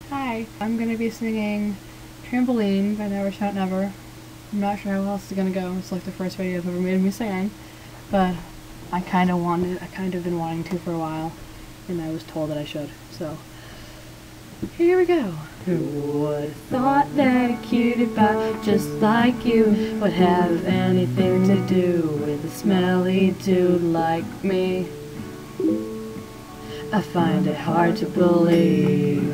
Hi, I'm gonna be singing Trampoline by Never Shout Never. I'm not sure how else it's gonna go. It's like the first video I've ever made of me singing, but I kind of been wanting to for a while, and I was told that I should, so here we go. Who would have thought that a cutie pie just like you would have anything to do with a smelly dude like me? I find it hard to believe.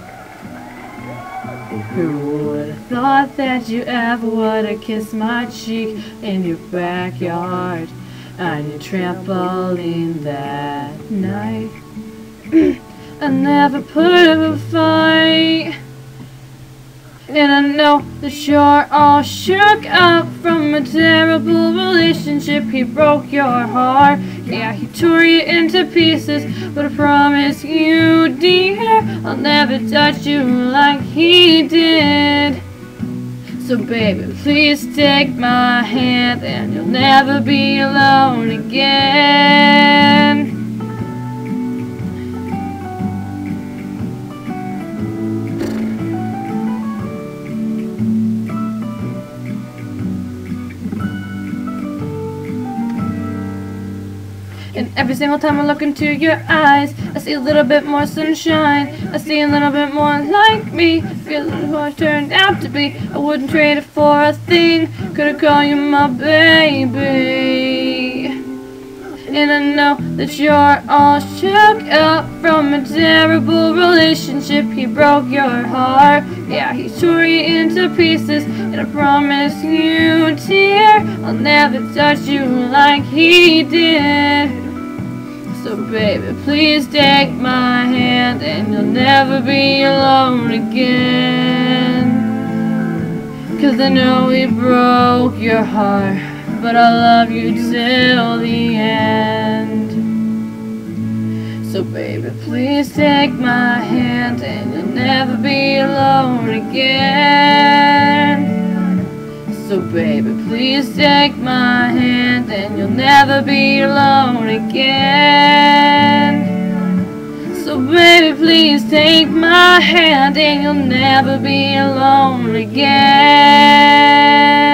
Who would have thought that you ever would have kissed my cheek in your backyard on your trampoline that night? I never put up a fight, and I know that you're all shook up from a terrible relationship. He broke your heart, yeah, he tore you into pieces, but I promise you, dear, I'll never touch you like he did. So baby, please take my hand and you'll never be alone again. And every single time I look into your eyes, I see a little bit more sunshine. I see a little bit more like me. Feel who I turned out to be. I wouldn't trade it for a thing. Could I call you my baby? And I know that you're all shook up from a terrible relationship. He broke your heart, yeah, he tore you into pieces. And I promise you, dear, I'll never touch you like he did. So baby, please take my hand and you'll never be alone again. 'Cause I know we broke your heart, but I love you till the end. So baby, please take my hand and you'll never be alone again. So baby, please take my hand and you'll never be alone again. So baby, please take my hand and you'll never be alone again.